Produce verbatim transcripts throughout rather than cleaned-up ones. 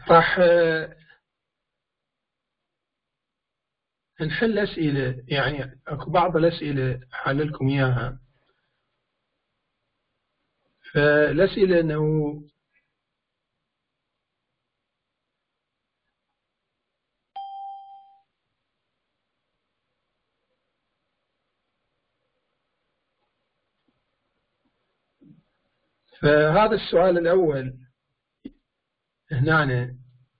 راح نحل أسئلة، يعني أكو بعض الأسئلة حللكم إياها. فالأسئلة أنه فهذا السؤال الأول هنا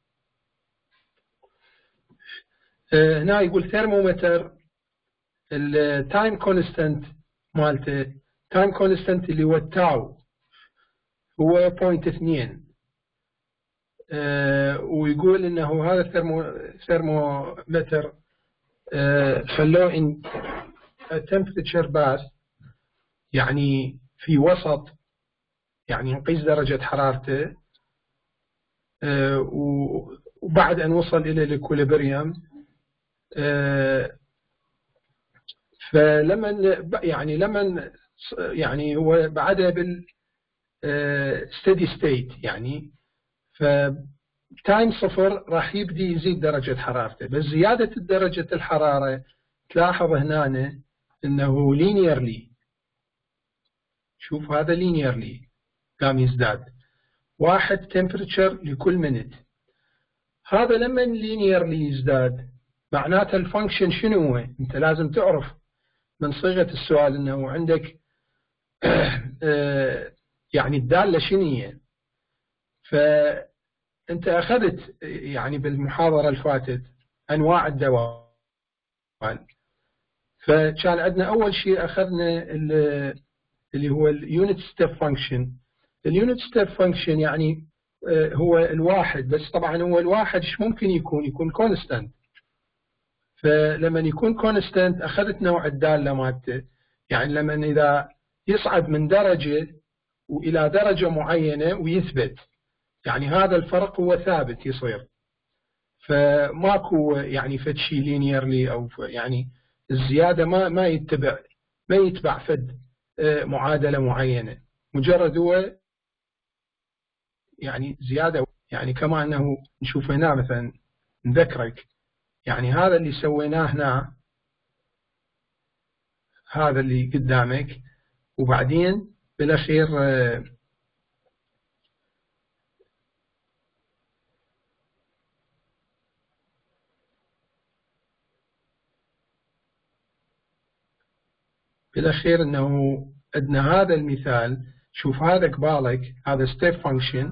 هنا يقول ثيرمومتر التايم كونستانت مالته، تايم كونستانت اللي هو التاو هو بوينت اثنين، أه ويقول انه هذا الثيرمو ثيرمومتر أه خلوه ان temperature bath، يعني في وسط، يعني نقيس درجة حرارته، أه وبعد ان وصل الى الاكوليبريم أه فلما يعني لما يعني هو بعدها بال steady state، يعني فتايم صفر راح يبدي يزيد درجة حرارته. بس زيادة درجة الحرارة تلاحظ هنا انه linearly، شوف هذا linearly قام يزداد واحد temperature لكل minute. هذا لما linearly يزداد معناته الفانكشن شنو هو؟ انت لازم تعرف من صيغة السؤال انه عندك يعني الدالة شنو هي. فانت اخذت يعني بالمحاضرة اللي فاتت انواع الدوال، فكان عندنا اول شيء اخذنا اللي هو اليونت ستيب فانكشن. اليونت ستيب فانكشن يعني هو الواحد، بس طبعا هو الواحد ايش ممكن يكون؟ يكون كونستانت. فلما يكون كونستانت اخذت نوع الدالة مالته، يعني لما اذا يصعد من درجة والى درجة معينة ويثبت، يعني هذا الفرق هو ثابت يصير. فماكو يعني فد شيء لينيرلي او يعني الزيادة ما ما يتبع ما يتبع فد معادلة معينة، مجرد هو يعني زيادة. يعني كما انه نشوف هنا مثلا نذكرك، يعني هذا اللي سويناه هنا، هذا اللي قدامك، وبعدين بالاخير بالاخير انه عندنا هذا المثال. شوف هذا قبالك هذا ستيب فانكشن،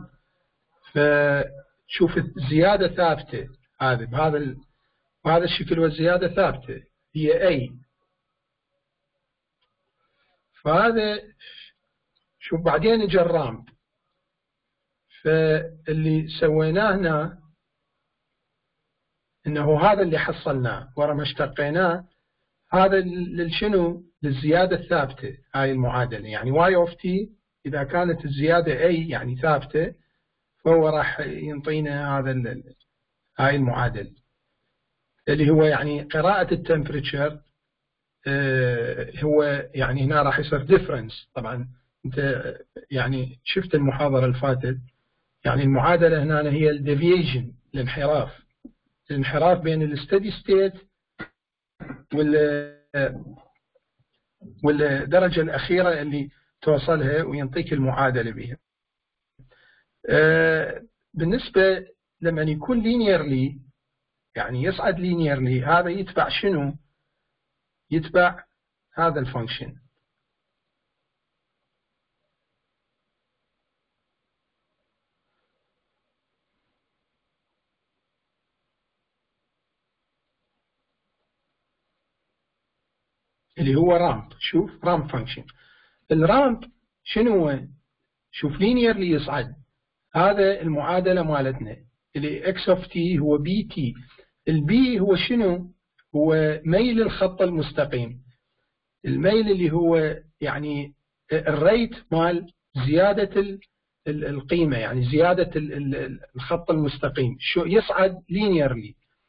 فشوف الزيادة ثابتة، هذا بهذا بهذا الشكل، والزيادة ثابتة هي أي. فهذا شوف بعدين اجى الرامب. فاللي سويناه هنا انه هذا اللي حصلناه ورا ما اشتقيناه، هذا للشنو؟ للزيادة الثابتة، هاي المعادلة. يعني y of t إذا كانت الزيادة a يعني ثابتة، فهو راح ينطينا هذا هاي المعادلة اللي هو يعني قراءة التمبريتشر. اه هو يعني هنا راح يصير ديفرنس. طبعا انت يعني شفت المحاضرة اللي فاتت، يعني المعادلة هنا هي الديفيجن، الانحراف الانحراف بين الستدي ستيت وال والدرجة الأخيرة اللي توصلها وينطيك المعادلة بها. أه بالنسبة لما يكون linearly، يعني يصعد linearly، هذا يتبع شنو؟ يتبع هذا الفانكشن. اللي هو رامب. شوف رامب فانكشن. الرامب شنو هو؟ شوف linearly يصعد، هذا المعادلة مالتنا اللي x of t هو bt. البي هو شنو؟ هو ميل الخط المستقيم. الميل اللي هو يعني الريت مال زيادة القيمة، يعني زيادة الخط المستقيم، شو يصعد linearly.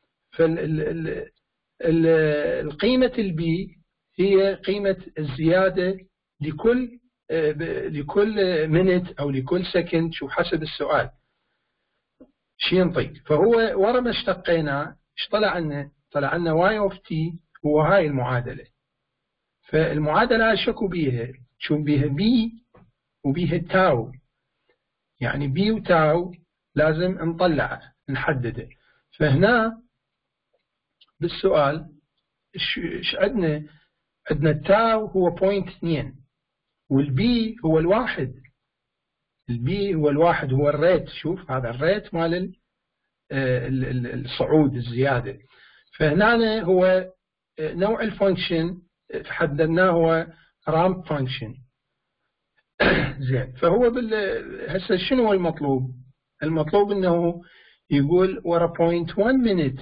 فالقيمة البي هي قيمة الزيادة لكل لكل minute أو لكل second، شو حسب السؤال. شي ينطيك. فهو ورا ما اشتقيناه ايش طلع لنا؟ طلع لنا واي اوف تي هو هاي المعادله. فالمعادله شكو بيها؟ شو بيها؟ بي وبيها تاو، يعني بي وتاو لازم نطلعه نحدده. فهنا بالسؤال ايش عندنا؟ عندنا التاو هو بوينت اثنين والبي هو الواحد. البي هو الواحد، هو الريت. شوف هذا الريت مال الصعود الزيادة. فهنا هو نوع الفانكشن حددناه هو رامب فانكشن. زين. فهو بال هسه شنو هو المطلوب؟ المطلوب انه يقول ورا بوينت واحد minute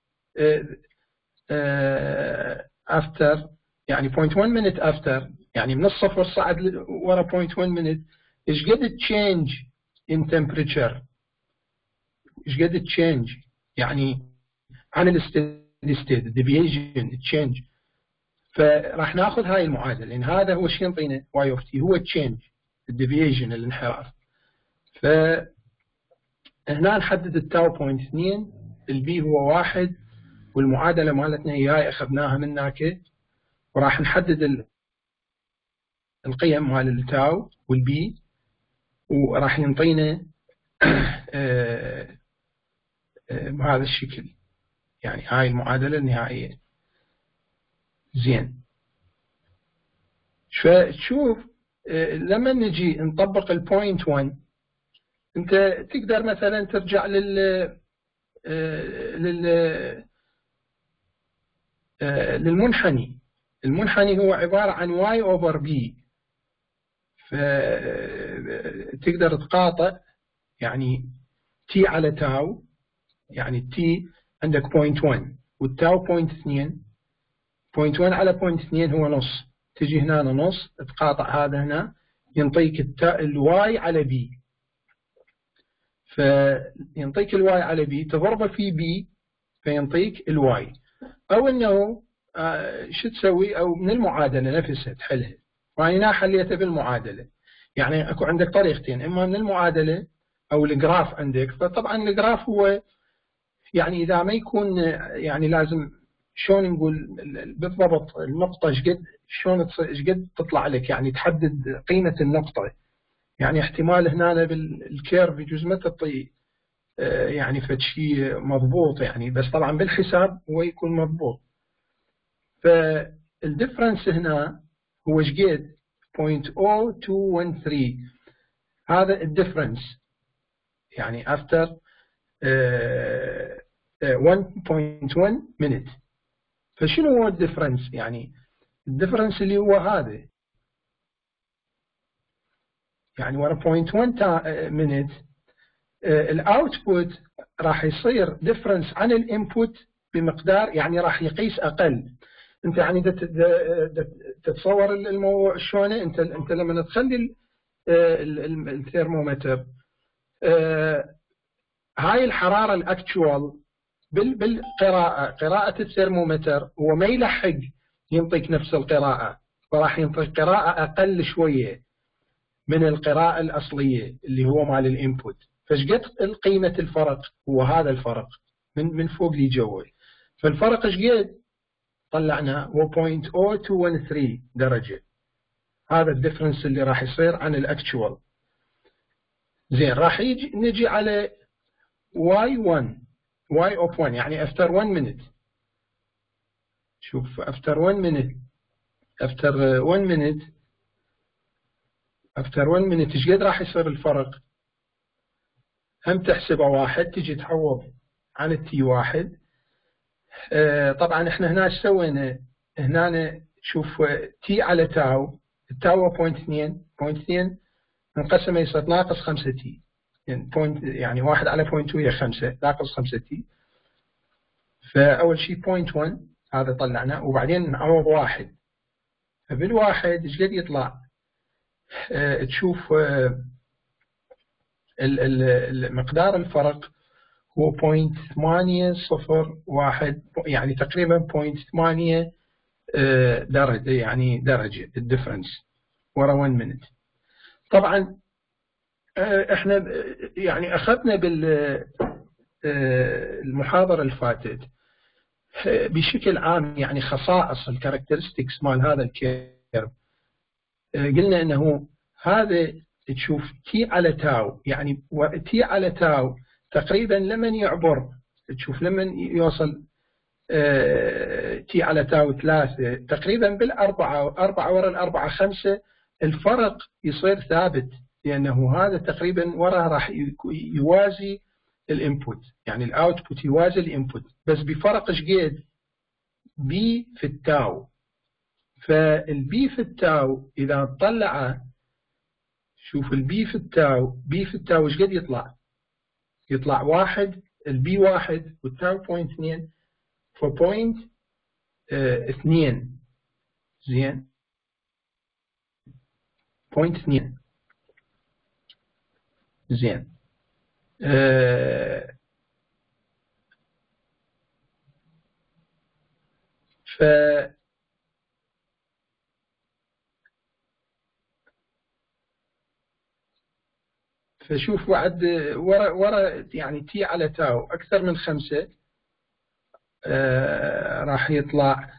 after، يعني بوينت واحد minute after، يعني من الصفر صعد ورا بوينت واحد minute ايش قد تشينج in temperature، ايش قد تشينج يعني عن الستيدي ستيت deviation تشينج. فراح ناخذ هاي المعادله، لان هذا هو شيء ينطينا واي اوف تي هو تشينج الديفيشن الانحراف. فهنا نحدد التاو بوينت اثنين، البي هو واحد، والمعادله مالتنا هي هاي اخذناها من هناك، وراح نحدد القيم مال التاو والبي، وراح ينطينا بهذا الشكل، يعني هاي المعادله النهائيه. زين. فتشوف لما نجي نطبق البوينت واحد، انت تقدر مثلا ترجع لل لل للمنحني. المنحني هو عبارة عن y over b، فتقدر تقاطع يعني t على تاو، يعني t عندك بوينت واحد والتاو بوينت اثنين، بوينت واحد على بوينت اثنين هو نص، تجي هنا نص تقاطع هذا هنا ينطيك الواي على بي. فينطيك الواي على بي تضربه في بي فينطيك الواي. او انه آه شو تسوي؟ او من المعادله نفسها تحلها. فانا حليتها بالمعادله. يعني اكو عندك طريقتين، اما من المعادله او الجراف عندك. فطبعا الجراف هو يعني اذا ما يكون يعني لازم شلون نقول بالضبط النقطه ايش قد شلون ايش قد تطلع لك، يعني تحدد قيمه النقطه. يعني احتمال هنا بالكيرف يجوز ما تعطي يعني فد شيء مضبوط يعني، بس طبعا بالحساب هو يكون مضبوط. فالديفرنس هنا هو ايش قد؟ صفر فاصلة صفر اثنين واحد ثلاثة. هذا الديفرنس يعني after واحد فاصلة واحد minute. فشنو هو الديفرنس؟ يعني الديفرنس اللي هو هذا، يعني ورا صفر فاصلة واحد minute الاوتبوت راح يصير ديفرنس عن الانبوت بمقدار، يعني راح يقيس اقل. انت يعني تتصور الموضوع شلون؟ انت انت لما تخلي الثيرمومتر هاي الحراره الاكتشوال بالقراءه، قراءه الثيرمومتر هو ما يلحق ينطيك نفس القراءه، فراح ينطيك قراءه اقل شويه من القراءه الاصليه اللي هو مال الانبوت. فايش قد قيمه الفرق؟ هو هذا الفرق من من فوق لجوا. فالفرق ايش قد؟ طلعنا هو صفر فاصلة صفر اثنين واحد ثلاثة درجه. هذا الديفرنس اللي راح يصير عن الاكتشوال. زين. راح يجي نجي على واي واحد، واي اوف واحد يعني افتر واحد minute. شوف افتر واحد minute، افتر واحد minute، افتر واحد minute ايش قد راح يصير الفرق؟ هم تحسبه واحد، تجي تعوض عن التي واحد. آه طبعا احنا هنا ايش سوينا؟ هنا شوف تي على تاو، التاو بوينت اثنين، بوينت اثنين انقسم يصير ناقص خمسة تي، يعني بوينت يعني واحد على بوينت اثنين هي خمسة، ناقص خمسة تي. فاول شيء بوينت واحد هذا طلعناه، وبعدين نعوض واحد. فبالواحد ايش قد يطلع؟ آه تشوف آه المقدار الفرق هو بوينت ثمانية صفر واحد، يعني تقريبا بوينت ثمانية درجة، يعني درجة الديفرنس ورا واحد minute. طبعا احنا يعني اخذنا بال المحاضرة اللي فاتت بشكل عام يعني خصائص الكاركترستكس مال هذا الكيرف، قلنا انه هذا تشوف تي على تاو، يعني تي على تاو تقريبا لمن يعبر، تشوف لمن يوصل تي على تاو ثلاثة تقريبا بالأربعة، أربعة ورا الأربعة خمسة، الفرق يصير ثابت، لأنه هذا تقريبا ورا راح يوازي الانبوت، يعني الاوتبوت يوازي الانبوت بس بفرق شقيد بي في التاو. فالبي في التاو إذا طلع، شوف البي في التاو، بي في التاو ايش قد يطلع؟ يطلع واحد، البي واحد والتاو بوينت اثنين، فبوينت اه اثنين، زين، بوينت اثنين، زين. اه ف فشوف بعد ورا ورا يعني تي على تاو أكثر من خمسة آه راح يطلع،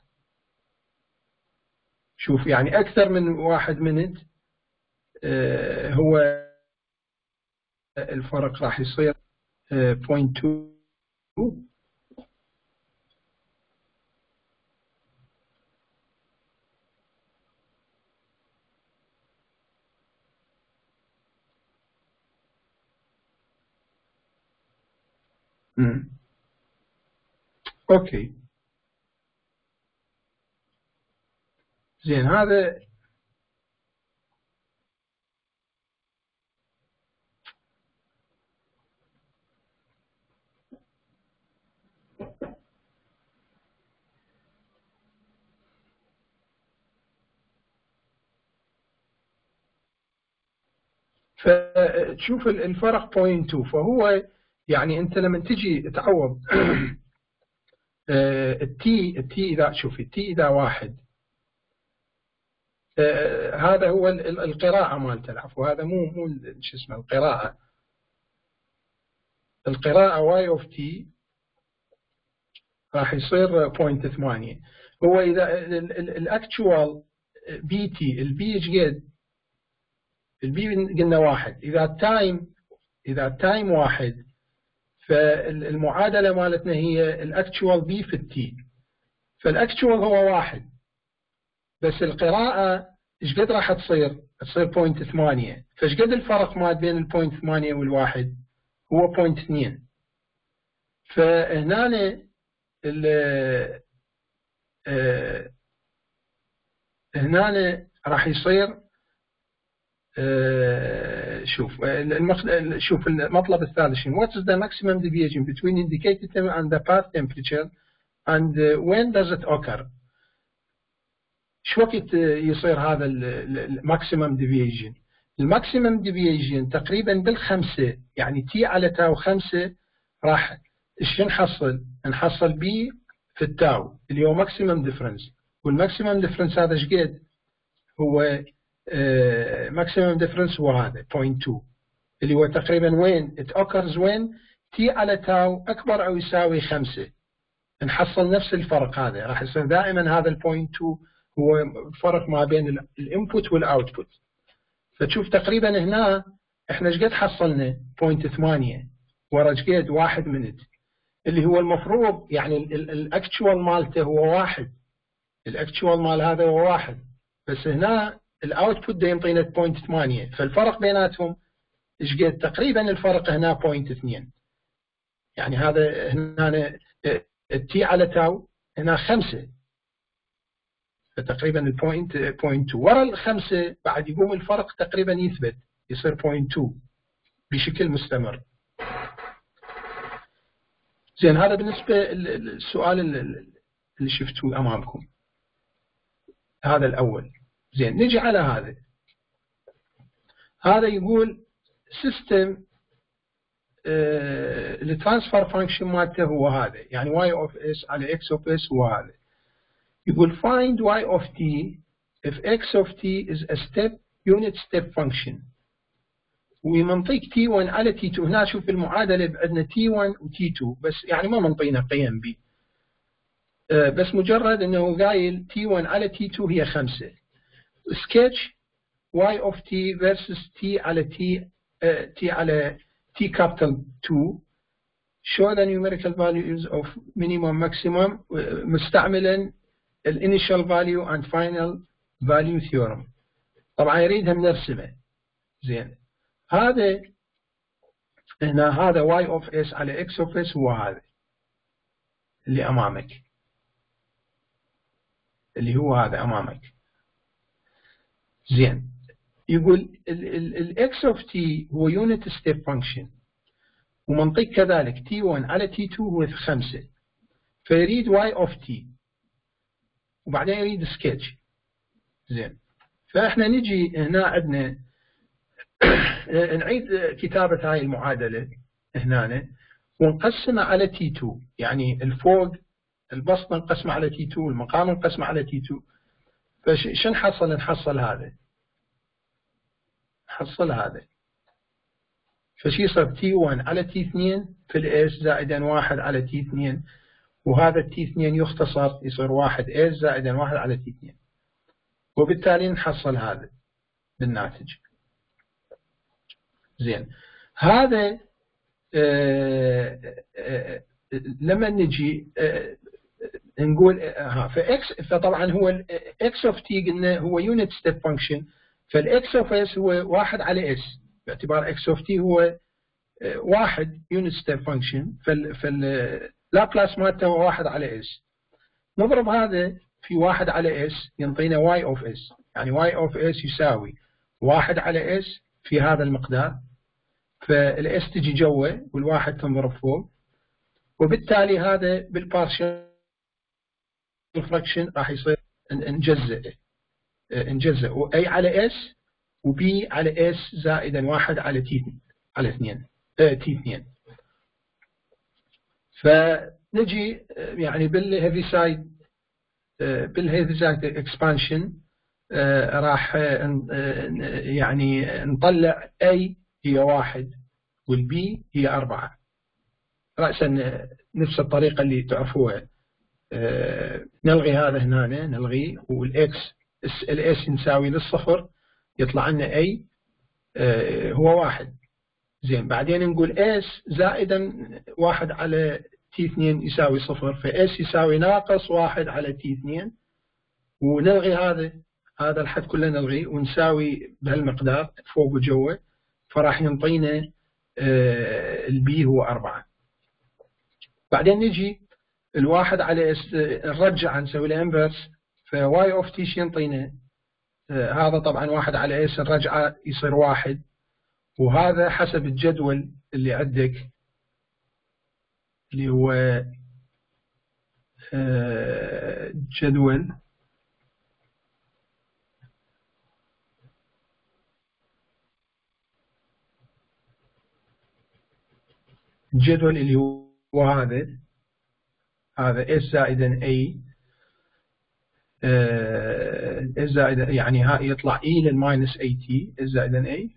شوف يعني أكثر من واحد منت آه هو الفرق راح يصير بوينت تو. امم اوكي زين. هذا فتشوف الفرق بوينت تو، فهو يعني انت لما تجي تعوض التي التي اذا شوفي التي اذا واحد، هذا هو القراءة مالته، العفو هذا مو مو شو اسمه القراءة، القراءة واي اوف تي راح يصير بوينت ثمانية. هو اذا الاكتشوال بي تي، البي ايش قد؟ البي قلنا واحد، اذا التايم اذا التايم واحد فالمعادلة مالتنا هي الاكتشوال بي في التي، فالاكتشوال هو واحد بس القراءة ايش قد راح تصير؟ تصير بوينت ثمانية، فايش قد الفرق ما بين البوينت ثمانية والواحد؟ هو بوينت اثنين. فهنا ال اه هنا راح يصير اه شوف المخ... شوف المطلب الثالث شنو؟ What is the maximum deviation between indicated temperature and the path temperature and when does it occur؟ شو وقت يصير هذا الماكسيمم ديفيجن؟ الماكسيمم ديفيجن تقريبا بالخمسة، يعني تي على تاو خمسة، راح ايش نحصل؟ نحصل بي في التاو اللي هو ماكسيمم ديفرنس، والماكسيمم ديفرنس هذا ايش قد؟ هو ماكسيمم ديفرنس هو هذا بوينت تو، اللي هو تقريبا وين it occurs وين تي على تاو اكبر او يساوي خمسة، نحصل نفس الفرق هذا، راح يصير دائما هذا البوينت تو هو الفرق ما بين الانبوت والاوتبوت. فتشوف تقريبا هنا احنا ايش قد حصلنا؟ بوينت ثمانية ورا ايش قد؟ واحد منت، اللي هو المفروض يعني الاكتشوال مالته هو واحد، الاكتشوال مال هذا هو واحد بس هنا الاوتبوت ده ينطينا بوينت ثمانية، فالفرق بيناتهم ايش قد؟ تقريبا الفرق هنا بوينت اثنين، يعني هذا هنا التي على تاو هنا خمسة، فتقريبا البوينت بوينت تو ورا الخمسة بعد يقوم الفرق تقريبا يثبت يصير بوينت تو بشكل مستمر. زين هذا بالنسبة للسؤال اللي شفتوه أمامكم، هذا الأول. زين نجي على هذا، هذا يقول سيستم الترانسفير فانكشن مالته هو هذا، يعني y of s على x of s هو هذا. يقول find y of t if x of t is a step unit step function ومنطيك تي واحد على تي اثنين. هنا شوف المعادلة عندنا تي واحد وتي اثنين بس يعني ما منطينا قيم بي، بس مجرد انه قايل تي واحد على تي اثنين هي خمسة. سكتش y of t versus t على t uh, t على t capital two show the numerical values of minimum maximum مستعملا ال initial value and final value theorem. طبعا يريدها بنرسمه زين. هذا هنا هذا y of s على x of s هو هذا اللي امامك، اللي هو هذا امامك زين. يقول ال x of t هو unit step function ومنطق كذلك تي واحد على تي اثنين هو خمسة، فيريد y of t وبعدين يريد سكتش زين. فاحنا نجي هنا عندنا نعيد كتابة هاي المعادلة هنا ونقسمها على تي اثنين، يعني الفوق البسط نقسمه على تي اثنين والمقام نقسمه على تي اثنين. فش نحصل؟ نحصل هذا، نحصل هذا. فشي يصير تي واحد على تي اثنين في الاس زائدا واحد على تي اثنين، وهذا التي اثنين يختصر يصير واحد اس زائدا واحد على تي اثنين، وبالتالي نحصل هذا بالناتج زين. هذا آآ آآ لما نجي نقول ها فاكس، فطبعا هو اكس اوف تي قلنا هو يونت ستيب فانكشن، فالاكس اوف اس هو واحد على اس باعتبار اكس اوف تي هو واحد يونت ستيب فانكشن، فاللابلاس مالته هو واحد على اس. نضرب هذا في واحد على اس ينطينا واي اوف اس، يعني واي اوف اس يساوي واحد على اس في هذا المقدار، فالاس تجي جوا والواحد تنضرب فوق، وبالتالي هذا بالبارشل فراكشن راح يصير نجزئ نجزئ اي على اس وبي على اس زائدا واحد على تي على اثنين اه تي اثنين. فنجي يعني بالهيفي سايد بالهيفي سايد اكسبانشن راح يعني نطلع اي هي واحد والبي هي أربعة رأسا نفس الطريقة اللي تعرفوها. آه نلغي هذا هنا نلغي، والاكس الاس نساوي للصفر يطلع لنا اي آه هو واحد زين. بعدين نقول اس زائدا واحد على تي اثنين يساوي صفر، فاس يساوي ناقص واحد على تي اثنين، ونلغي هذا هذا الحد كله نلغي ونساوي بهالمقدار فوق وجوه، فراح ينطينا آه البي هو أربعة. بعدين نجي الواحد على اس نرجع نسوي له انفرس، فواي اوف تي شي ينطينا آه هذا طبعا واحد على اس نرجعه يصير واحد، وهذا حسب الجدول اللي عندك اللي هو آه جدول الجدول اللي هو هذا هذا اس زائدا اي اس زائدا يعني ها يطلع اي للماينس اي تي اس زائدا اي،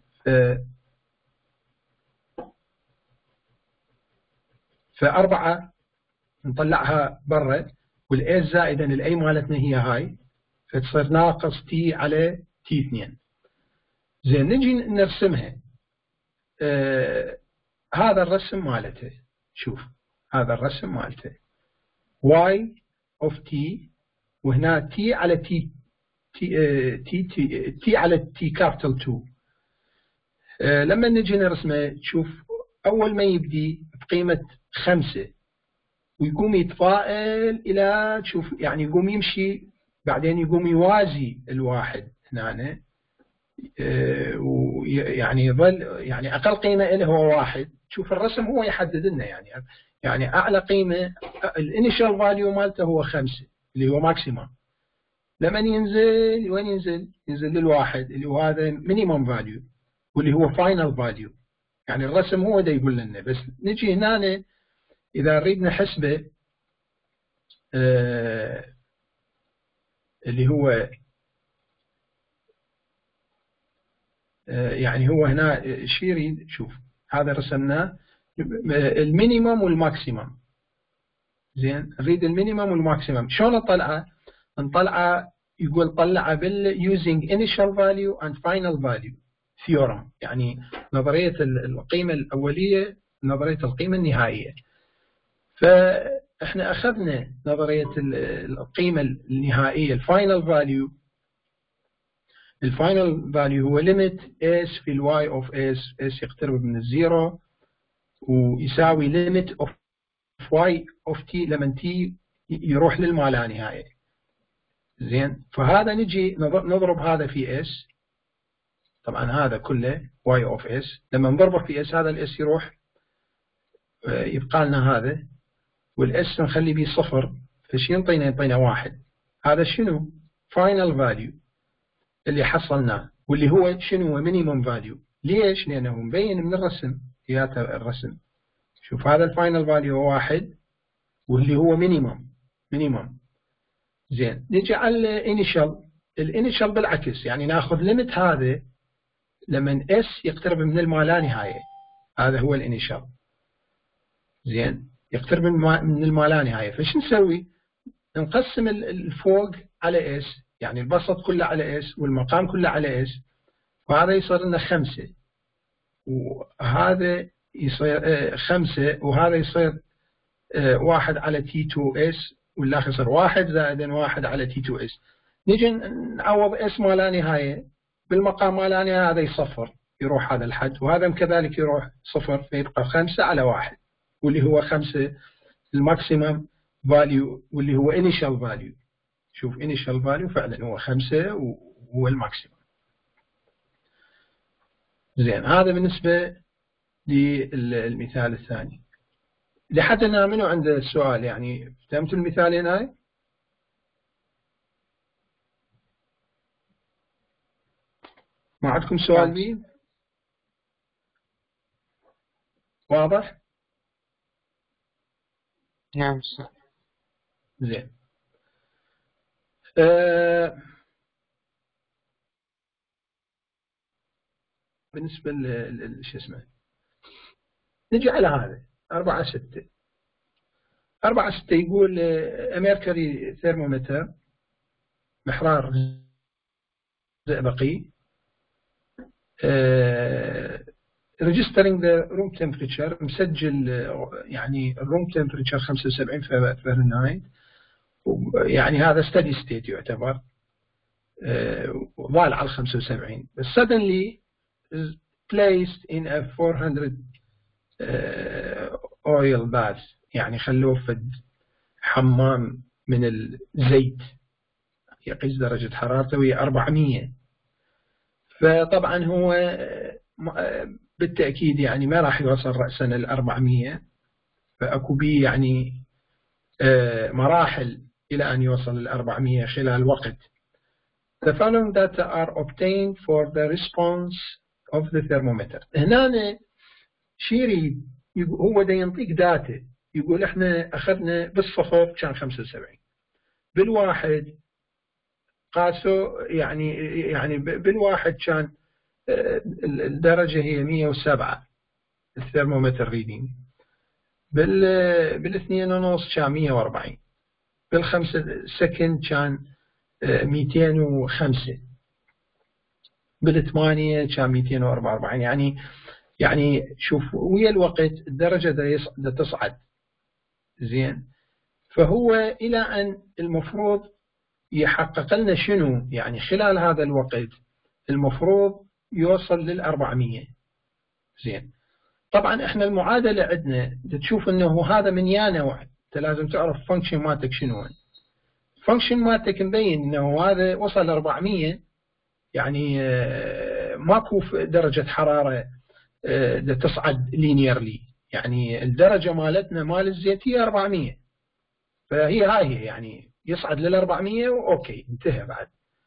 فأربعة نطلعها برا، والاس زائدا الاي مالتنا هي هاي، فتصير ناقص تي على تي اثنين زين. نجي نرسمها آه هذا الرسم مالته، شوف هذا الرسم مالته y of t وهنا t على t t t t, t على t capital two. آه لما نجي نرسمه تشوف أول ما يبدي بقيمة خمسة ويقوم يتفائل إلى تشوف يعني يقوم يمشي، بعدين يقوم يوازي الواحد هنا آه ويعني يظل يعني أقل قيمة له هو واحد. شوف الرسم هو يحدد لنا يعني يعني أعلى قيمة الانيشال فاليو مالته هو خمسة اللي هو ماكسيمم. لما ينزل وين ينزل؟ ينزل للواحد اللي هو هذا مينيمم فاليو واللي هو فاينل فاليو. يعني الرسم هو ده يقول لنا، بس نجي هنا إذا نريد نحسبه آه اللي هو يعني هو هنا شو يريد؟ شوف هذا رسمناه المينيمم والماكسيمم. زين نريد المينيمم والماكسيمم، شلون نطلعه؟ نطلعه يقول طلعه بال using initial value and final value theorem، يعني نظرية القيمة الأولية نظرية القيمة النهائية. فإحنا أخذنا نظرية القيمة النهائية الفاينل فاليو. الفاينل فاليو هو limit s في الواي of s، s يقترب من الزيرو ويساوي limit of y of t لما t يروح للما لا نهاية. زين فهذا نجي نضرب هذا في s، طبعا هذا كله y of s، لما نضربه في s هذا الاس يروح يبقى لنا هذا، والاس نخلي به صفر، فشي ينطينا؟ ينطينا واحد. هذا شنو؟ فاينل فاليو اللي حصلناه، واللي هو شنو؟ هو مينيمم فاليو. ليش؟ لانه مبين من الرسم، ياته الرسم. شوف هذا الفاينل فاليو هو واحد واللي هو مينيمم مينيمم. زين نجي على الانيشال. الانيشال بالعكس، يعني ناخذ ليميت هذا لما اس يقترب من الما لا نهايه، هذا هو الانيشال. زين يقترب من الما لا نهايه، فش نسوي؟ نقسم الفوق على اس، يعني البسط كله على اس والمقام كله على اس، وهذا يصير لنا خمسه وهذا يصير خمسه وهذا يصير واحد على تي تو اس، والاخر يصير واحد زائد واحد على تي تو اس. نجي نعوض اس ما لا نهايه بالمقام ما لا نهايه، هذا يصفر يروح هذا الحد، وهذا كذلك يروح صفر، فيبقى خمسه على واحد، واللي هو خمسه الماكسيمم فاليو واللي هو initial value. شوف initial value فعلا هو خمسة وهو الماكسيمم. زين هذا بالنسبة للمثال الثاني. لحد هنا منو عنده سؤال؟ يعني فهمتوا المثالين هاي؟ ما عندكم سؤال بيه؟ واضح؟ نعم صح. زين آه بالنسبة ل شو اسمه، نجي على هذا أربعة ستة. أربعة ستة يقول ميركوري ثيرمومتر، محرار زئبقي، آه registering the room temperature، مسجل يعني الروم temperature خمسة وسبعين فahrenheit، يعني هذا steady state يعتبر، ضال على خمسة وسبعين، بس suddenly is placed in a four hundred uh, oil bath، يعني خلوه في حمام من الزيت يقيس درجة حرارته وهي أربعمية. فطبعا هو بالتأكيد يعني ما راح يوصل رأسا ال أربعمية، فأكو بيه يعني مراحل إلى أن يوصل ال أربعمية خلال وقت. The following data are obtained for the response of the thermometer. هنا شيري هو دا ينطيك داتا، يقول احنا أخذنا بالصفر كان خمسة وسبعين، بالواحد قاسوا يعني يعني بالواحد كان الدرجة هي مية وسبعة الثرمومتر ريدينج، بال بالاثنين ونص كان مية وأربعين، بالخمسة سكند كان ميتين وخمسة، بالثمانية كان ميتين وأربعة وأربعين. يعني يعني شوف ويا الوقت الدرجة دا تصعد. زين فهو إلى أن المفروض يحقق لنا شنو؟ يعني خلال هذا الوقت المفروض يوصل للأربعمية. زين طبعا احنا المعادلة عندنا تشوف انه هذا من يا نوع، انت لازم تعرف فانكشن مالتك شنو. فانكشن مالتك مبين انه هذا وصل أربعمية، يعني ماكو درجة حرارة تصعد لينيرلي، يعني الدرجة مالتنا مال الزيت هي أربعمية، فهي هاي هي يعني يصعد لل أربعمية واوكي انتهى بعد.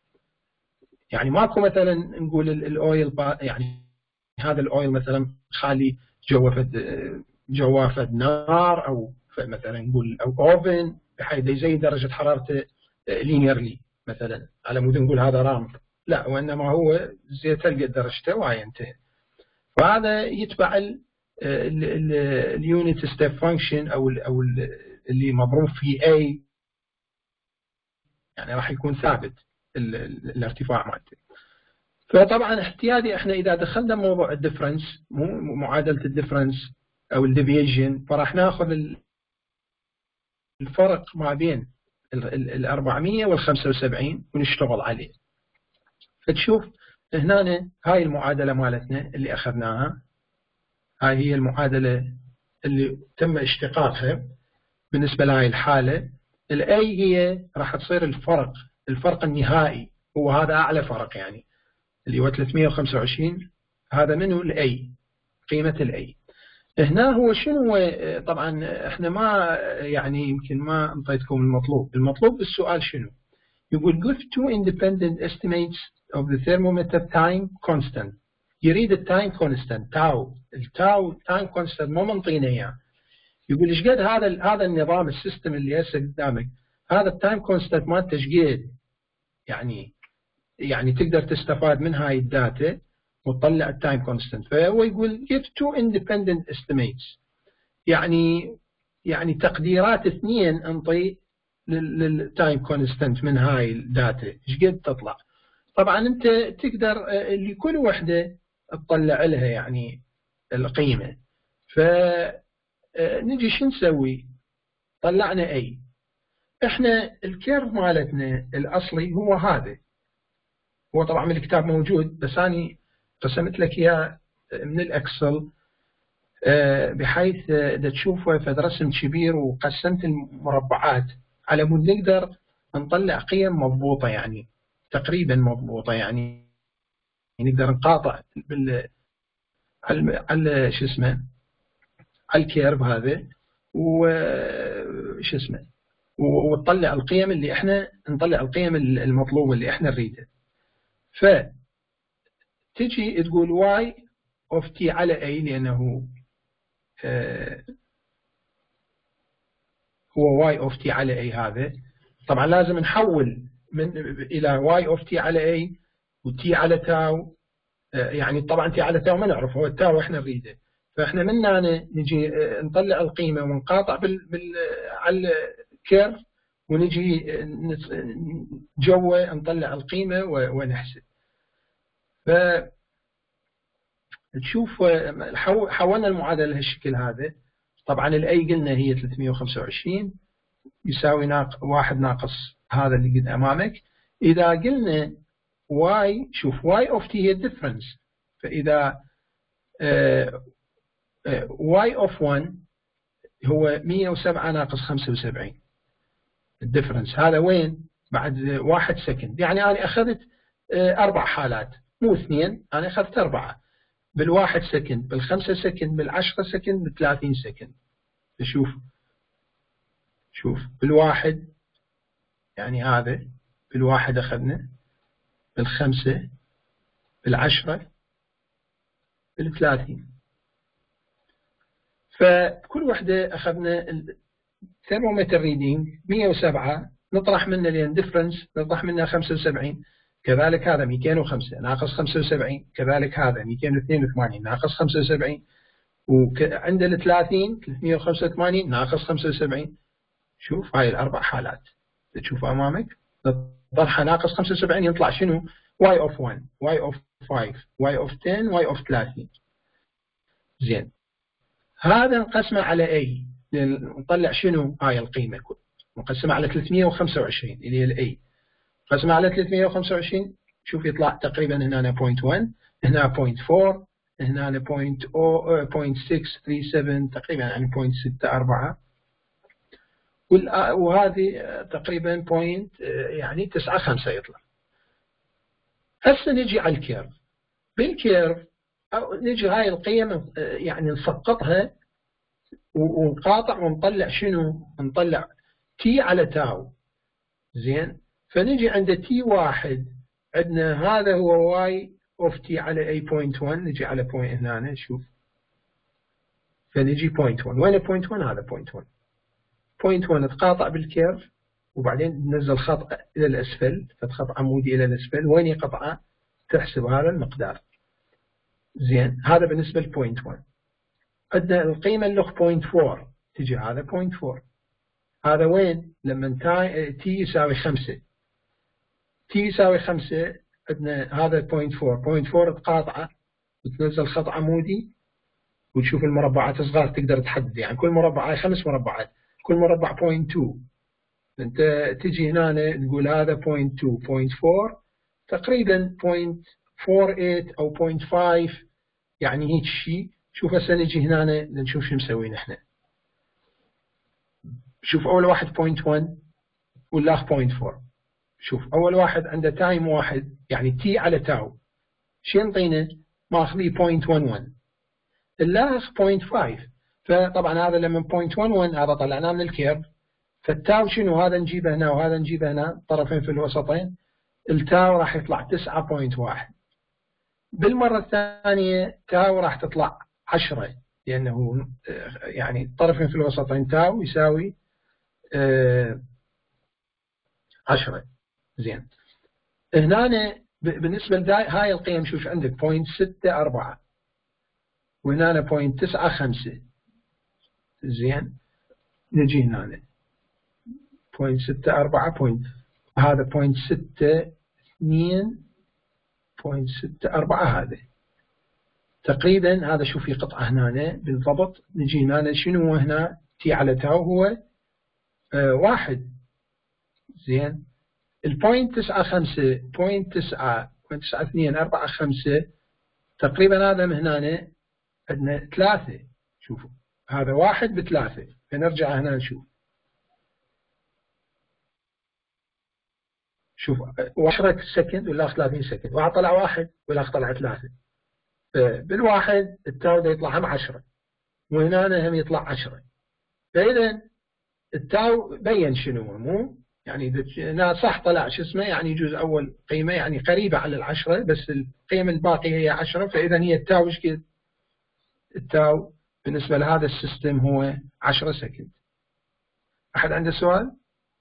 يعني ماكو مثلا نقول الاويل يعني هذا الاويل مثلا خالي جوافة جوافة نار او مثلا نقول او اوفن بحيث يزيد درجة حرارته لينيرلي مثلا على مود نقول هذا رامب، لا، وإنما هو زي تلقى درجته وينتهي. فهذا يتبع اليونت ستيب فانكشن أو ال أو ال اللي مضروب في A، يعني راح يكون ثابت ال ال الارتفاع مالته. فطبعا احتياطي احنا إذا دخلنا موضوع الديفرنس، مو معادلة الديفرنس أو الديفيجن، فراح ناخذ الفرق ما بين ال أربعمية وال خمسة وسبعين ونشتغل عليه. فتشوف هنا هاي المعادلة مالتنا اللي أخذناها، هاي هي المعادلة اللي تم اشتقاقها بالنسبة لهاي الحالة. الأي هي راح تصير الفرق الفرق النهائي، هو هذا أعلى فرق يعني اللي هو ثلاثمية وخمسة وعشرين، هذا منه الأي، قيمة الأي. هنا هو شنو؟ طبعا احنا ما يعني يمكن ما انطيتكم المطلوب. المطلوب بالسؤال شنو؟ يقول give two independent estimates of the thermometer time constant. يريد التايم كونستانت تاو، التاو تايم كونستانت مو منطينا اياه. يقول ايش قد هذا هذا النظام السيستم اللي هسه قدامك، هذا التايم كونستانت مالته ايش قد؟ يعني يعني تقدر تستفاد من هاي الداتا وتطلع التايم كونستانت. فهو يقول give two independent estimates، يعني يعني تقديرات اثنين انطي للتايم كونستانت من هاي الداتا ايش قد تطلع. طبعا انت تقدر لكل وحده تطلع لها يعني القيمه. فنجي شو نسوي؟ طلعنا اي، احنا الكيرف مالتنا الاصلي هو هذا، هو طبعا من الكتاب موجود بس انا رسمت لك اياه من الاكسل بحيث اذا تشوفه فد رسم كبير وقسمت المربعات على مود نقدر نطلع قيم مضبوطه، يعني تقريبا مضبوطه، يعني نقدر نقاطع بال على شو اسمه على الكيرف هذا وش اسمه وتطلع القيم اللي احنا نطلع القيم المطلوبه اللي احنا نريدها. فتجي تقول y of t على a، لانه آه هو y of t على a. هذا طبعا لازم نحول من الى y of t على a وt على تاو، آه يعني طبعا t على تاو ما نعرف، هو التاو احنا نريده. فاحنا من هنا نجي آه نطلع القيمه ونقاطع بال, بال على الكيرف ونجي جوا نطلع القيمه ونحسب. ف تشوف حولنا المعادله لهالشكل هذا. طبعا الاي قلنا هي ثلاثمية وخمسة وعشرين يساوي ناقص واحد ناقص هذا اللي قد امامك. اذا قلنا y، شوف y of t هي الديفرنس، فاذا آه آه y of واحد هو مية وسبعة ناقص خمسة وسبعين، الديفرنس هذا وين؟ بعد واحد سكند. يعني انا اخذت آه اربع حالات مو اثنين، انا اخذت اربعه، بالواحد سكند، بالخمسة سكند، بالعشرة سكند، بالثلاثين سكند. شوف شوف بالواحد، يعني هذا بالواحد أخذنا، بالخمسة، بالعشرة، بالثلاثين. فكل وحدة أخذنا الثرمومتر ريدينج مية وسبعة، نطرح منه لين ديفرنس نطرح منه خمسة وسبعين، كذلك هذا مئتين وخمسة ناقص خمسة وسبعين، كذلك هذا مئتين واثنين وثمانين ناقص خمسة وسبعين، وعند ال ثلاثين ثلاثمية وخمسة وثمانين ناقص خمسة وسبعين. شوف هاي الأربع حالات تشوف أمامك، طرحها ناقص خمسة وسبعين يطلع شنو؟ y of واحد، y of خمسة، y of عشرة، y of ثلاثين. زين، هذا نقسمه على a، نطلع شنو هاي القيمة؟ نقسمها على ثلاثمية وخمسة وعشرين اللي هي ال a، نقسمها على ثلاثمية وخمسة وعشرين شوف يطلع تقريبا هنا صفر فاصلة واحد، هنا صفر فاصلة أربعة، هنا صفر فاصلة ستة ثلاثة سبعة، تقريبا يعني صفر فاصلة ستة أربعة، وهذه تقريبا بوينت يعني تسعة خمسة يطلع. هسه نجي على الكيرف. بالكيرف أو نجي هاي القيم يعني نسقطها ونقاطع ونطلع شنو؟ نطلع تي على تاو. زين، فنجي عند تي واحد عندنا هذا هو واي اوف تي على اي بوينت واحد، نجي على بوينت هنا نشوف، فنجي بوينت واحد. وين بوينت واحد؟ هذا بوينت واحد. بوينت واحد تقاطع بالكيرف وبعدين تنزل خط إلى الأسفل، خط عمودي إلى الأسفل، وين يقطعه تحسب هذا المقدار. زين، هذا بالنسبة لبوينت واحد. عندنا القيمة اللي بوينت أربعة، تجي هذا بوينت أربعة، هذا وين؟ لما تي يساوي خمسة، تي يساوي خمسة، عندنا هذا بوينت أربعة، بوينت أربعة تقاطعه وتنزل خط عمودي وتشوف المربعات صغار تقدر تحدد، يعني كل مربع خمس مربعات، كل مربع بوينت اثنين، انت تجي هنا نقول هذا بوينت اثنين، بوينت أربعة، تقريبا بوينت أربعة ثمانية او بوينت خمسة، يعني هيك شيء. شوف هسه نجي هنا نشوف شو مسوي نحن. شوف اول واحد بوينت واحد والاخ بوينت أربعة. شوف اول واحد عنده تايم واحد، يعني تي على تاو، شو ينطينا؟ ماخذيه بوينت واحد واحد، الاخ بوينت خمسة. فطبعا هذا لما بوينت واحد واحد هذا طلعناه من الكيرف، فالتاو شنو؟ هذا نجيبه هنا وهذا نجيبه هنا، طرفين في الوسطين، التاو راح يطلع تسعة فاصلة واحد. بالمرة الثانية تاو راح تطلع عشرة، لأنه يعني الطرفين في الوسطين تاو يساوي عشرة. زين، هنا بالنسبة لهاي القيم شوف عندك بوينت ستة أربعة وهنا بوينت تسعة خمسة. زين، نجي هنا بوينت ستة أربعة، بوينت هذا بوينت ستة اثنين، بوينت ستة أربعة، هذا تقريبا هذا شوف في قطعة هنا بالضبط. نجي هنا شنو هو هنا؟ تي على تاو هو آه واحد. زين، البوينت تسعة خمسة، بوينت تسعة، بوينت تسعة اثنين، أربعة خمسة، تقريبا هذا من هنا عندنا ثلاثة. شوفوا هذا واحد بثلاثة، فنرجع هنا نشوف. شوف عشرة سكند والآخر ثلاثين سكند، واحد طلع واحد والآخر طلع ثلاثة. بالواحد التاو ده يطلع هم عشرة، وهنا هم يطلع عشرة. فإذا التاو بين شنو مو يعني هنا صح طلع شو اسمه، يعني يجوز أول قيمة يعني قريبة على العشرة، بس القيمة الباقية هي عشرة. فإذا هي التاو ايش قد؟ التاو بالنسبة لهذا السيستم هو عشرة سكند. أحد عنده سؤال؟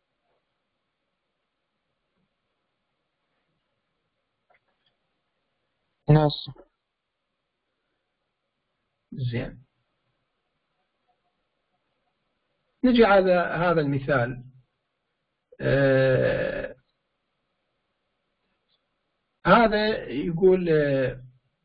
ناس. زين، نجي على هذا المثال. آه هذا يقول آه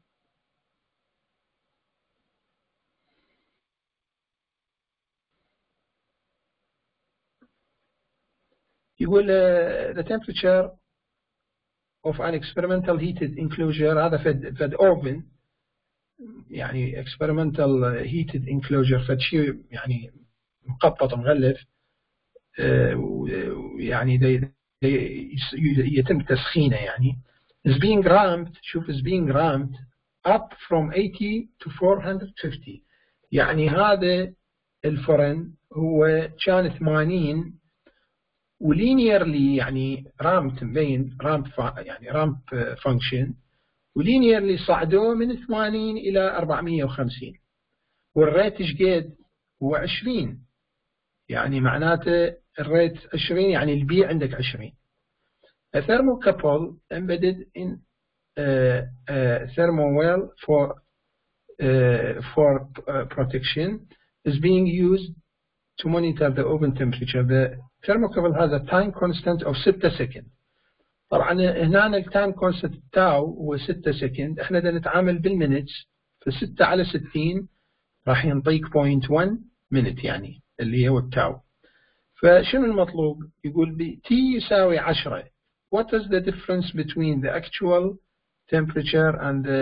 يقول آه the temperature of an experimental heated enclosure، هذا فد فد oven، يعني experimental heated enclosure، فد شيء يعني مقبط مغلف، آه يعني دي دي يتم تسخينه يعني. is being ramped، شوف is being ramped up from eighty to four hundred fifty، يعني هذا الفرن هو كان ثمانين ولينيرلي يعني رامت مبين رامب يعني رامب فانكشن، ولينيرلي صعدوه من ثمانين إلى أربعمية وخمسين، والريت ايش قد؟ هو عشرين، يعني معناته الريت عشرين، يعني البي عندك عشرين. A thermocouple embedded in uh, uh, thermowell for uh, for uh, protection is being used to monitor the oven temperature. The thermocouple has a time constant of ستة سكند. طبعا هنا التايم كونستنت تاو هو ستة سكند، احنا بدنا نتعامل بالمينتس، فستة على ستين راح ينطيك بوينت واحد مينت يعني اللي هو التاو. فشنو المطلوب؟ يقول بي تي يساوي عشرة. What is the difference between the actual temperature and the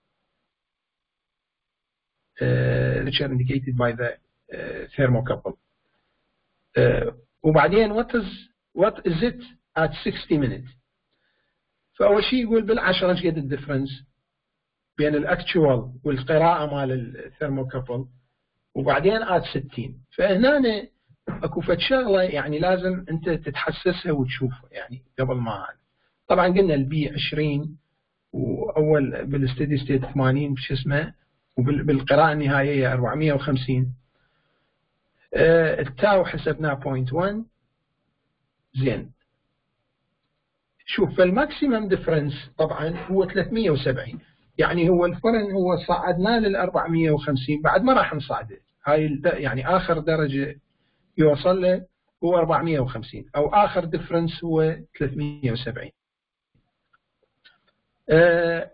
uh, temperature indicated by the uh, thermocouple? Uh, وبعدين what is what is it at sixty minutes؟ فأول شيء يقول بالعشرة ايش قد الديفرنس بين الاكتشوال والقراءة مال الثيرموكابل، وبعدين at ستين. فهنا اكو فد شغله يعني لازم انت تتحسسها وتشوفها يعني قبل ما هذا. طبعا قلنا البي عشرين واول بالستدي ستيت ثمانين شو اسمه، وبالقراءة النهائية أربعمية وخمسين. التاو حسبناه بوينت واحد، زين شوف فالماكسيمم ديفرنس طبعا هو ثلاثمئة وسبعين، يعني هو الفرن هو صعدناه لل أربعمئة وخمسين بعد ما راح نصعده، هاي يعني آخر درجة يوصل له هو أربعمئة وخمسين أو آخر ديفرنس هو ثلاثمئة وسبعين. آه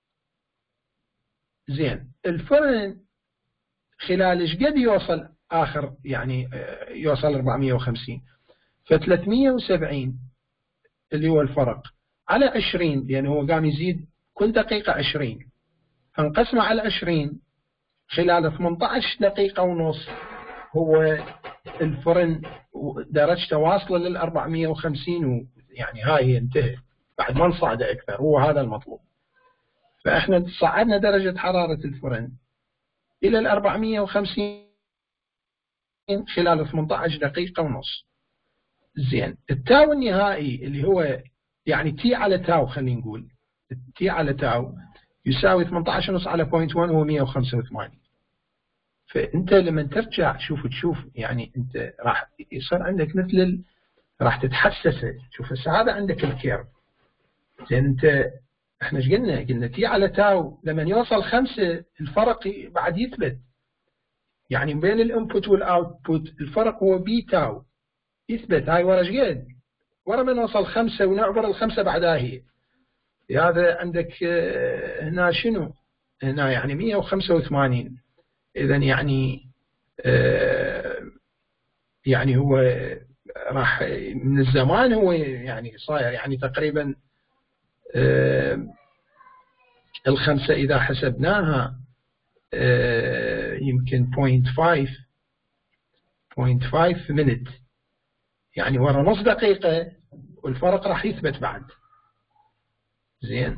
زين الفرن خلال ايش قد يوصل آخر يعني آه يوصل أربعمئة وخمسين، فثلاثمئة وسبعين اللي هو الفرق على عشرين لأنه هو قام يزيد كل دقيقة عشرين، فانقسمه على عشرين خلال ثمانية عشر دقيقة ونص هو الفرن درجته واصلة لل أربعمئة وخمسين، ويعني هاي انتهى بعد ما نصعد أكثر، هو هذا المطلوب. فإحنا صعدنا درجة حرارة الفرن إلى ال أربعمئة وخمسين خلال ثمانية عشر دقيقة ونص. زين التاو النهائي اللي هو يعني تي على تاو، خلينا نقول تي على تاو يساوي ثمانية عشر ونص على صفر واحد هو مئة وخمسة وثمانين. فأنت لما ترجع شوف تشوف يعني أنت راح يصير عندك مثل ال... راح تتحسسه. شوف هسه هذا عندك الكيرف. زين أنت احنا ايش قلنا؟ قلنا تي على تاو لما يوصل خمسة الفرق بعد يثبت، يعني بين الانبوت والاوتبوت الفرق هو بي تاو يثبت. هاي ورا ايش قد؟ ورا من وصل خمسة ونعبر الخمسة بعدها هي هذا عندك هنا شنو؟ هنا يعني مئة وخمسة وثمانين. إذا يعني آه يعني هو راح من الزمان هو يعني صاير يعني تقريبا آه الخمسة إذا حسبناها آه يمكن صفر فاصلة خمسة منت، يعني ورا نص دقيقة والفرق راح يثبت بعد. زين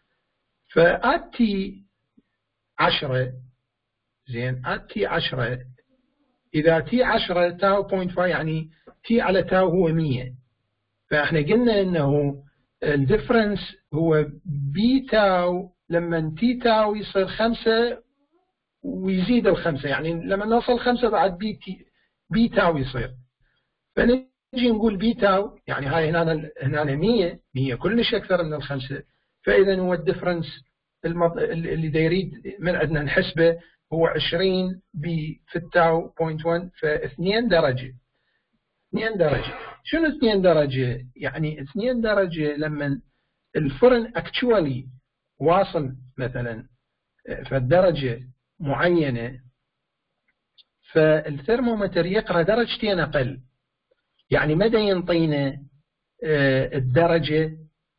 فآتي عشرة، زين آتي عشرة إذا تي عشرة تاو صفر فاصلة خمسة يعني تي على تاو هو مئة، فإحنا قلنا إنه الديفرنس هو بي تاو لما تي تاو يصير خمسة ويزيد الخمسة، يعني لما نوصل خمسة بعد بي تي بي تاو يصير، فنجي نقول بي تاو يعني هاي هنا هنا مئة مئة كلش أكثر من الخمسة، فإذا هو الديفرنس اللي دا يريد من عندنا نحسبه هو عشرين بي في التاو صفر واحد فاثنين درجة. اثنين درجة شنو اثنين درجة؟ يعني اثنين درجة لما الفرن اكتشوالي واصل مثلا فالدرجة معينة فالثرمومتر يقرأ درجتين أقل، يعني مدى ينطينا الدرجة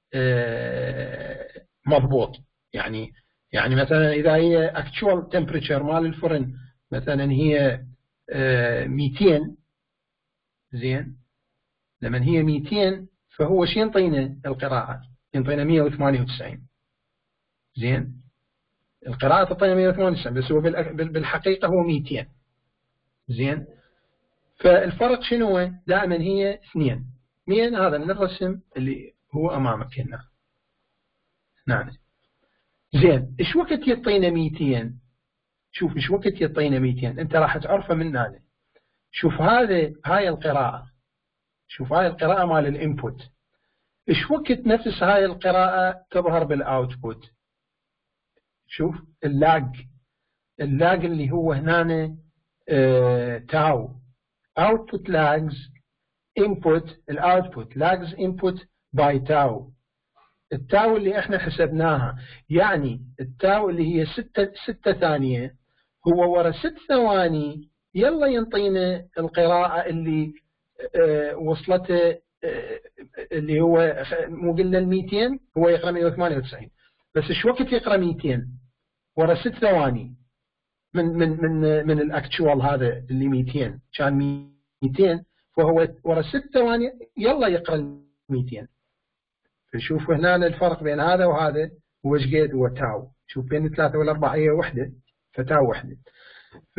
مضبوط. يعني يعني مثلا إذا هي actual temperature مال الفرن مثلا هي مئتين، زين لما هي مئتين فهو شو ينطينا القراءة؟ ينطينا مئة وثمانية وتسعين. زين القراءة تعطينا مئة وثمانية وتسعين بس هو بالحقيقة هو مئتين. زين فالفرق شنو هو؟ دائما هي اثنين. مين هذا من الرسم اللي هو أمامك هنا. نعم زين ايش وقت يعطينا مئتين؟ شوف ايش وقت يعطينا مئتين انت راح تعرفه من هذا. شوف هذا هاي القراءة، شوف هاي القراءة مال الانبوت، ايش وقت نفس هاي القراءة تظهر بالاوتبوت؟ شوف اللاج، اللاج اللي هو هنا اه تاو output lags input الاوتبوت lags input by تاو. التاو اللي احنا حسبناها يعني التاو اللي هي ستة ستة ثانية هو ورا ست ثواني يلا ينطينا القراءة اللي اه وصلته اه اللي هو مو قلنا المئتين هو يقرأ مئة وثمانية وتسعين بس ايش وقت يقرأ مئتين؟ ورا ست ثواني من من من من الاكتشوال هذا اللي مئتين كان مئتين فهو ورا ست ثواني يلا يقرأ مئتين. فشوف هنا الفرق بين هذا وهذا هو ايش قد؟ هو تاو. شوف بين الثلاثة والأربعة هي وحدة فتاو وحدة. ف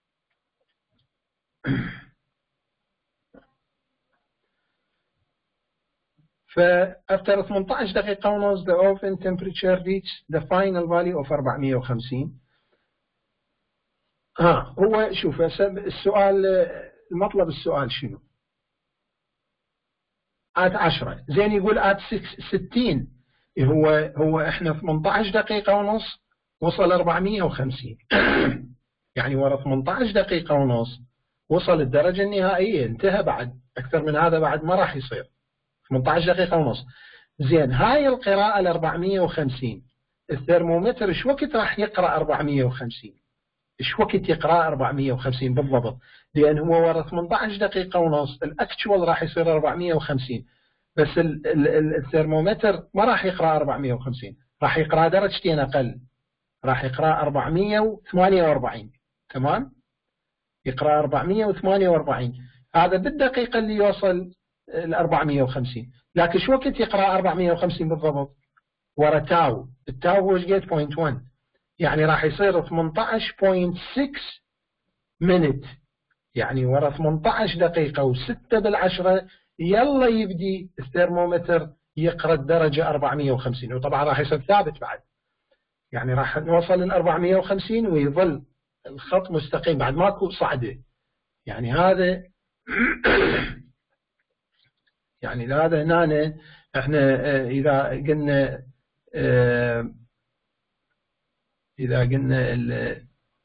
فafter ثمانية عشر دقيقة ونص the oven temperature reached the final value of أربعمئة وخمسين. ها هو شوف السؤال المطلب السؤال شنو؟ آت عشرة. زين يقول آت ستين، هو هو احنا ثمانية عشر دقيقة ونص وصل أربعمئة وخمسين. يعني ورا ثمانية عشر دقيقة ونص وصل الدرجة النهائية، انتهى. بعد أكثر من هذا بعد ما راح يصير. ثمانية عشر دقيقة ونص. زين هاي القراءة ال أربعمئة وخمسين، الثرمومتر ايش وقت راح يقرأ أربعمئة وخمسين؟ ايش وقت يقرأ أربعمئة وخمسين بالضبط؟ لأن هو ورا ثمانية عشر دقيقة ونص الأكتشوال راح يصير أربعمئة وخمسين، بس ال ال الثرمومتر ما راح يقرأ أربعمئة وخمسين، راح يقرأ درجتين أقل، راح يقرأ أربعمئة وثمانية وأربعين. تمام؟ يقرأ أربعمئة وثمانية وأربعين، هذا بالدقيقة اللي يوصل ال أربعمئة وخمسين. لكن شو وقت يقرأ أربعمئة وخمسين بالضبط؟ ورا تاو، التاو هو ايش قد؟ صفر فاصلة واحد، يعني راح يصير ثمانية عشر فاصلة ستة minute، يعني ورا ثمانية عشر دقيقة وستة بالعشرة يلا يبدي الثرمومتر يقرأ الدرجة أربعمئة وخمسين، وطبعا راح يصير ثابت بعد، يعني راح نوصل ل أربعمئة وخمسين ويظل الخط مستقيم بعد ماكو صعدة. يعني هذا يعني هذا هنا احنا اذا قلنا اذا قلنا ال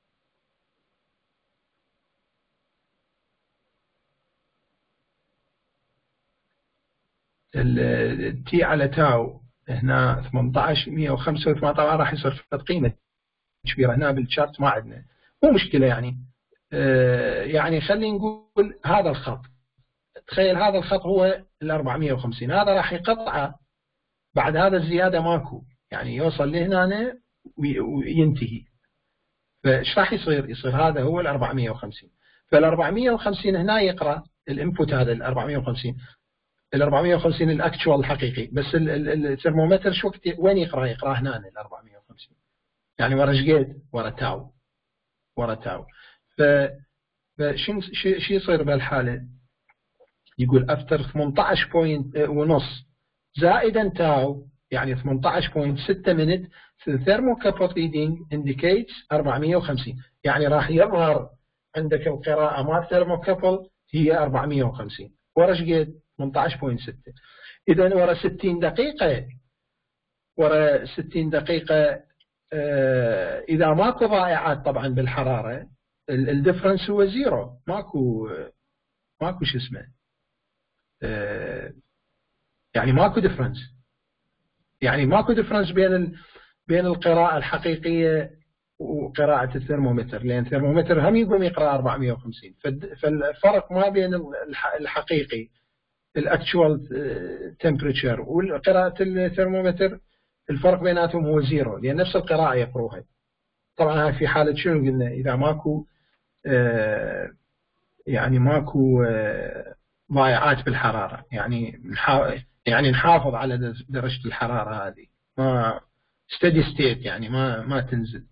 التي على تاو هنا ثمانية عشر مئة وخمسة وثمانين، طبعا راح يصير فقط قيمة كبيرة هنا بالشارت ما عندنا، مو مشكلة يعني. اه يعني خلينا نقول هذا الخط، تخيل هذا الخط هو ال أربعمئة وخمسين، هذا راح يقطعه بعد هذا الزيادة ماكو، يعني يوصل لهنا وينتهي. فايش راح يصير؟ يصير هذا هو ال أربعمئة وخمسين، فال أربعمئة وخمسين هنا يقرأ الانبوت، هذا ال أربعمئة وخمسين، ال أربعمئة وخمسين الاكتشوال الحقيقي، بس الثرمومتر شو وقت وين يقرأ؟ يقرأ هنا ال أربعمئة وخمسين، يعني ورا ايش قد؟ ورا تاو، ورا تاو. ف فشو شو يصير بهالحالة؟ يقول افتر ثمانية عشر بوينت ونص زائدا تاو، يعني ثمانية عشر فاصلة ستة minute the thermocouple reading indicates أربعمئة وخمسين، يعني راح يظهر عندك القراءة مال thermocouple هي أربعمئة وخمسين ورا ايش قد؟ ثمانية عشر فاصلة ستة. اذا ورا ستين دقيقة، ورا ستين دقيقة اه اذا ماكو ضائعات طبعا بالحرارة الديفرنس هو زيرو، ماكو ماكو شو اسمه اه يعني ماكو ديفرنس، يعني ماكو ديفرنس بين ال... بين القراءة الحقيقية وقراءة الثرمومتر، لأن الثرمومتر هم يقوم يقرأ أربعمئة وخمسين، فالفرق ما بين الحقيقي الاكتشوال تمبريتشر وقراءة الثرمومتر الفرق بيناتهم هو زيرو، لأن نفس القراءة يقروها. طبعا هاي في حالة شنو قلنا؟ إذا ماكو آه يعني ماكو آه ضائعات بالحرارة، يعني نحاول يعني نحافظ على درجة الحرارة هذه، ما steady state، يعني ما ما تنزل.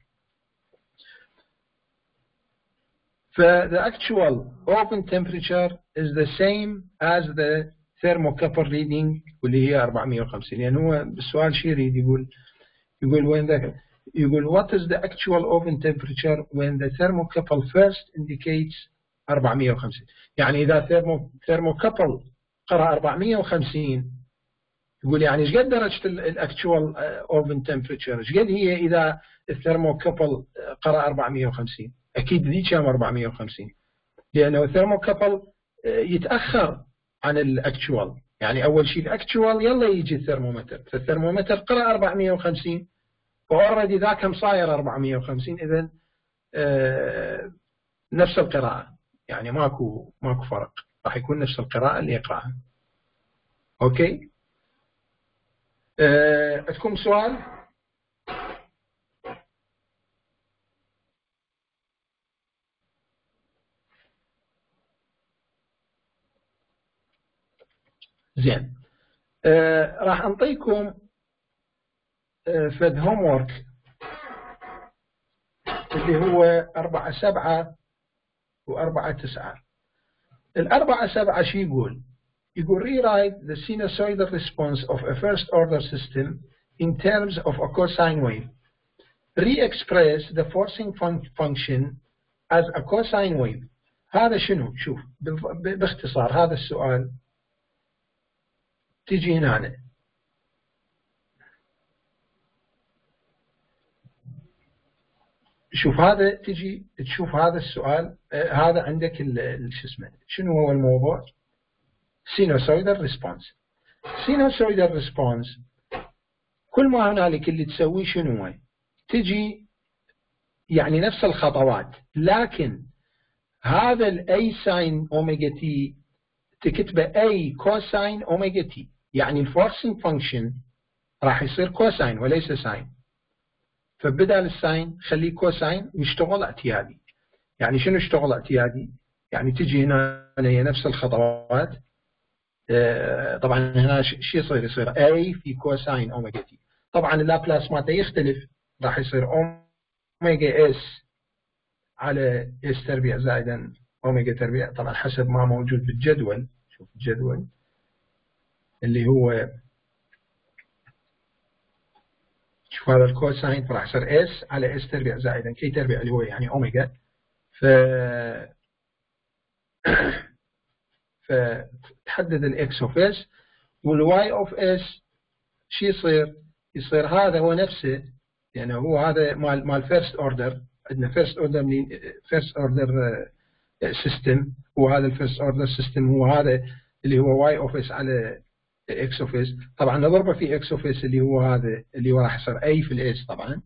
ف the actual open temperature is the same as the thermocouple reading واللي هي أربعمئة وخمسين. يعني هو السؤال شي يريد يقول يقول when the يقول what is the actual open temperature when the thermocouple first indicates أربعمئة وخمسين. يعني إذا thermocouple قرأ أربعمئة وخمسين يقول يعني ايش قد درجة الاكتشوال اوفن تمبريتشر، ايش قد هي اذا الثرموكابل قرأ أربعمئة وخمسين؟ اكيد ذي كم أربعمئة وخمسين، لانه الثرموكابل يتاخر عن الاكتشوال، يعني اول شيء الاكتشوال يلا يجي الثرمومتر، فالثرمومتر قرأ أربعمئة وخمسين فاوريدي ذاك مصاير أربعمئة وخمسين، اذا آه نفس القراءة، يعني ماكو ماكو فرق، راح يكون نفس القراءة اللي يقرأها. اوكي، عندكم سؤال؟ زين، آه راح أنطيكم آه فد هوم وورك اللي هو أربعة سبعة وأربعة تسعة. الأربعة سبعة شو يقول؟ يقول rewrite the sinusoidal response of a first order system in terms of a cosine wave. Re-express the forcing fun function as a cosine wave. هذا شنو؟ شوف باختصار هذا السؤال تجي هنا شوف هذا، تجي تشوف هذا السؤال، آه هذا عندك شو اسمه، شنو هو الموضوع؟ سينوسويدال ريسبونس. سينوسويدال ريسبونس كل ما هنالك اللي تسويه شنو هو؟ تجي يعني نفس الخطوات، لكن هذا الاي ساين اوميجا تي تكتبه اي كوساين اوميجا تي، يعني الفورسنج فانكشن راح يصير كوساين وليس ساين، فبدل الساين خليه كوساين ويشتغل اعتيادي. يعني شنو اشتغل اعتيادي؟ يعني تجي هنا هي نفس الخطوات، اه طبعا هنا شو يصير؟ يصير اي في كوساين اوميجا تي. طبعا اللابلاس مالته يختلف، راح يصير اوميجا اس على اس تربيع زائدا اوميجا تربيع، طبعا حسب ما موجود بالجدول. شوف الجدول اللي هو، شوف هذا الكوساين فراح يصير اس على اس تربيع زائدا كي تربيع اللي هو يعني اوميجا. ف فتحدد الاكس اوف اس والواي اوف اس. شو يصير؟ يصير هذا هو نفسه، يعني هو هذا مال مال فيرست اوردر. عندنا فيرست اوردر فيرست اوردر سيستم، وهذا الفيرست اوردر سيستم هو هذا اللي هو واي اوف اس على اكس اوف اس. طبعا نضربه في اكس اوف اس اللي هو هذا اللي هو راح يصير اي في الاس طبعا،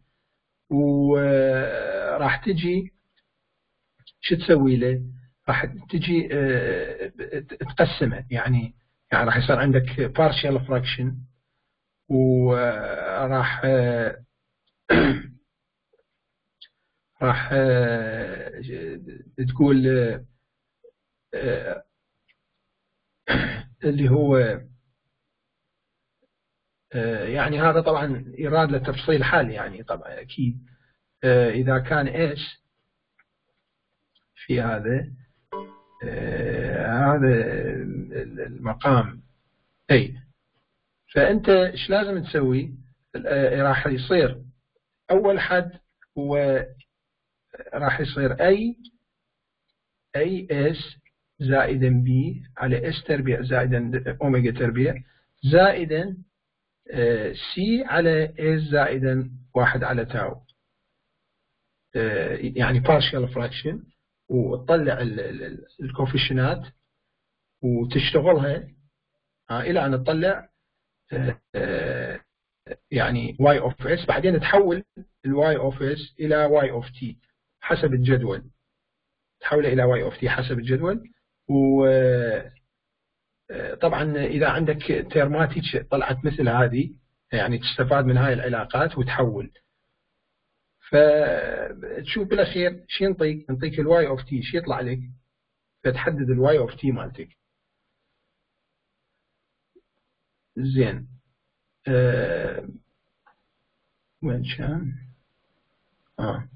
وراح تجي شو تسوي له؟ راح تجي تقسمه، يعني يعني راح يصير عندك partial fraction، وراح راح تقول اللي هو يعني هذا طبعا يراد لتفصيل حال، يعني طبعا اكيد اذا كان ايش في هذا هذا المقام اي، فانت ايش لازم تسوي؟ راح يصير اول حد هو راح يصير اي اي اس زائدا بي على اس تربيع زائدا اوميجا تربيع زائدا سي على اس زائدا واحد على تاو، يعني partial fraction، وتطلع الكوفيشنات وتشتغلها الى ان تطلع يعني y of s، بعدين تحول ال y of s الى y of t حسب الجدول، تحوله الى y of t حسب الجدول. وطبعا اذا عندك تيرماتيك طلعت مثل هذه، يعني تستفاد من هاي العلاقات وتحول. فتشوف بالاخير شو ينطيك؟ ينطيك ال y of t، شو يطلع لك؟ فتحدد ال y of t مالتك. زين أه وين كان؟ اه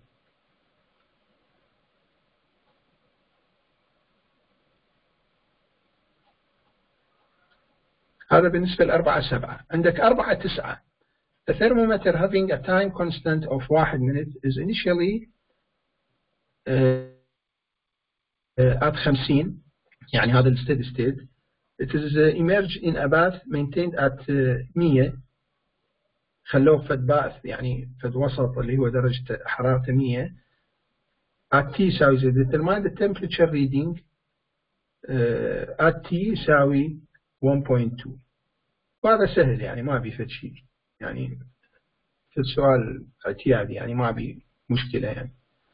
هذا بالنسبة لأربعة سبعة. عندك أربعة تسعة. The thermometer having a time constant of one minute is initially uh, uh, at خمسين، يعني هذا steady state. It is uh, emerged in a bath maintained at uh, مية، خلوه فد باث يعني فد وسط اللي هو درجة حرارة مية. at T يساوي زي determine the temperature reading uh, at T يساوي واحد فاصلة اثنين. وهذا سهل يعني ما بي فد شيء، يعني في السؤال اعتيادي يعني ما بي مشكلة يعني.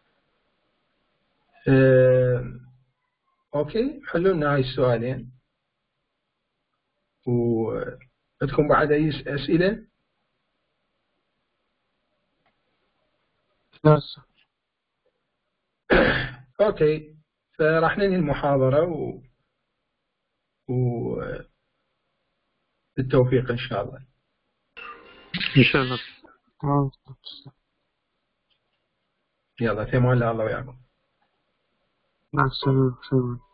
أه اوكي حلوا لنا هاي السؤالين. وعندكم بعد اي اسئلة؟ لا. اوكي فراح ننهي المحاضرة و... و... بالتوفيق ان شاء الله. إن شاء الله. يلا في امان الله وياكم. مع السلامة.